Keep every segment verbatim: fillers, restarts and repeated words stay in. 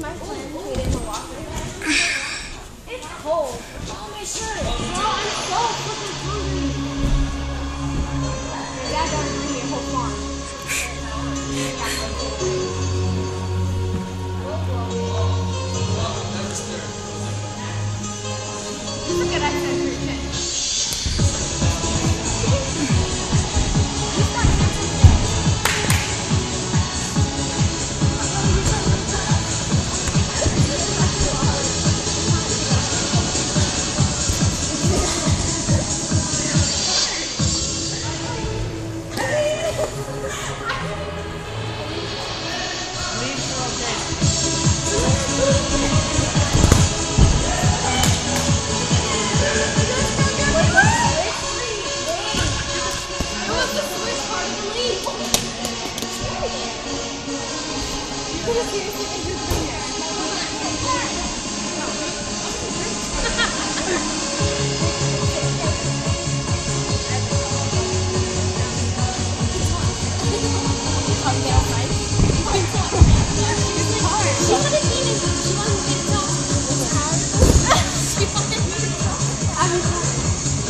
my friend who did Milwaukee. It's cold. Oh my shirt. Bro, I'm so fucking hungry. Yeah, don't bring me a whole farm. You forget I said your change.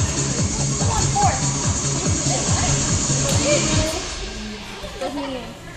With me.